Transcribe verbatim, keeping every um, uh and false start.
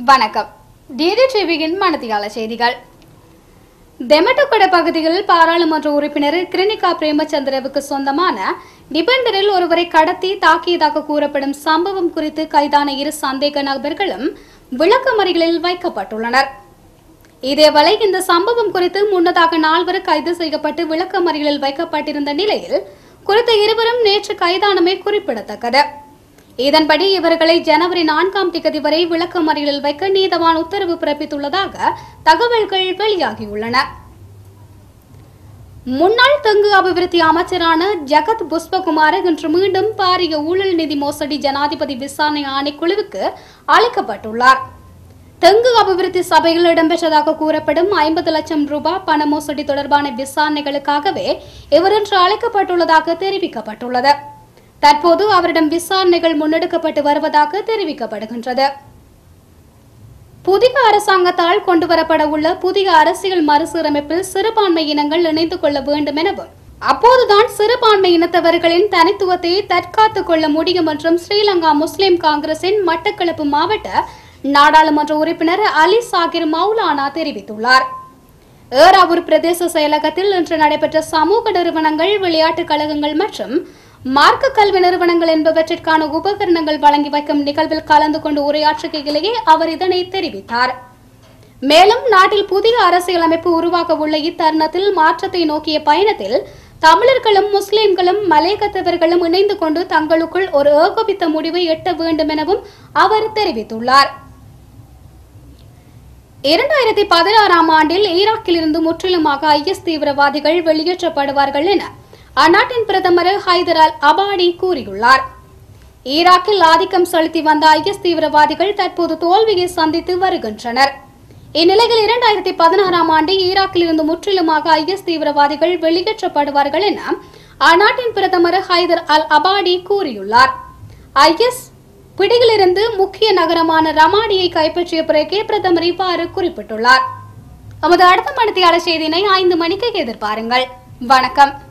வணக்கம். D D T V யின் மனதியால செய்திகள். தெமட்டகொட பகுதியில் பாராளுமன்ற உறுப்பினர் கிருணிகா பிரேமச்சந்திரவுக்கு சொந்தமான நிபந்தரில் ஒருவரை கடத்தி தாக்கியதாக கூறப்படும் சம்பவம் குறித்து கைதான இரு சந்தேக நபர்களும் விளக்கமறியலில் வைக்கப்பட்டுள்ளனர். இதேவேளை இந்த சம்பவம் குறித்து முன்னதாக நால்வர் கைது செய்யப்பட்டு விளக்கமறியலில் வைக்கப்பட்டிருந்த நிலையில் குறித்த இருவரும் நேற்று கைதானமே குறிப்பிடத்தக்கது. இதன்படி இவர்களை ஜனவரி நான்காம் தேதி வரை விளக்கமறியலில் வைக்க நீதவான் உத்தரவு பிறப்பித்துள்ளதாக தகவல்கள் வெளியாகியுள்ளன. முன்னாள் தெங்கு அபிவிருத்தி அமைச்சரான ஜகத் புஷ்பகுமார் இன்று மீண்டும் பாரிய ஊழல் நிதி மோசடி ஜனாதிபதி விசாரணை ஆணைக்குழுவுக்கு அழைக்கப்பட்டுள்ளார். தெங்கு அபிவிருத்தி சபையில் இடம்பெற்றதாக கூறப்படும் ஐம்பது லட்சம் ரூபாய் பண மோசடி தொடர்பான விசாரணைகளுக்காகவே இவர் இன்று அழைக்கப்பட்டுள்ளதாக தெரிவிக்கப்பட்டுள்ளது. தற்போது அவரிடம் விசாரணைகள் முன்னெடுக்கப்பட்டு வருவதாக தெரிவிக்கப்படுகின்றது. புதிய அரசாங்கத்தால் கொண்டுவரப்பட உள்ள புதிய அரசியல் மறுசீரமைப்பில் சிறுபான்மை இனங்கள் இணைந்து கொள்ள வேண்டும் எனவும் அப்போதுதான் சிறுபான்மை இனத்தவர்களின் தனித்துவத்தை தற்காத்துக் கொள்ள முடியும் என்றும் ஸ்ரீலங்கா முஸ்லிம் காங்கிரசின் மட்டக்களப்பு மாவட்ட நாடாளுமன்ற உறுப்பினர் அலி சாகிர் மௌலானா தெரிவித்துள்ளார். ஏறாவூர் பிரதேச செயலகத்தில் இன்று நடைபெற்ற சமூக நிறுவனங்கள், விளையாட்டுக் கழகங்கள் மற்றும் மார்க்க கல்வி நிறுவனங்கள் என்பவற்றிற்கான உபகரணங்கள் வழங்கி வைக்கும் நிகழ்வில் கலந்து கொண்டு உரையாற்றுகையிலேயே அவர் இதனை தெரிவித்தார். மேலும் நாட்டில் புதிய அரசியலமைப்பு உருவாக உள்ள இத்தருணத்தில் மாற்றத்தை நோக்கிய பயணத்தில் தமிழர்களும் முஸ்லிம்களும் மலையகத்தவர்களும் இணைந்து கொண்டு தங்களுக்குள் ஒரு ஏகோபித்த முடிவை எட்ட வேண்டும் எனவும் அவர் தெரிவித்துள்ளார். இரண்டாயிரத்தி பதினாறாம் ஆண்டில் ஈராக்கில் இருந்து முற்றிலுமாக ஐ எஸ் தீவிரவாதிகள் வெளியேற்றப்படுவார்கள் என அந்நாட்டின் பிரதமர் ஹைதர் அல் அபாடி கூறியுள்ளார். ஈராக்கில் ஆதிக்கம் செலுத்தி வந்த ஐ எஸ் தீவிரவாதிகள் தற்போது தோல்வியை சந்தித்து வருகின்றனர். இந்நிலையில் இரண்டாயிரத்தி பதினாறாம் ஆண்டு ஈராக்கில் இருந்து முற்றிலுமாக ஐ எஸ் தீவிரவாதிகள் வெளியேற்றப்படுவார்கள் என அந்நாட்டின் பிரதமர் ஹைதர் அல் அபாடி கூறியுள்ளார். ஐ எஸ் பிடியிலிருந்து முக்கிய நகரமான ரமாடியை கைப்பற்றிய பிறகே பிரதமர் இவ்வாறு குறிப்பிட்டுள்ளார். நமது அடுத்த மணித்தியாளர் செய்தியினை ஐந்து மணிக்கு எதிர்பாருங்கள். வணக்கம்.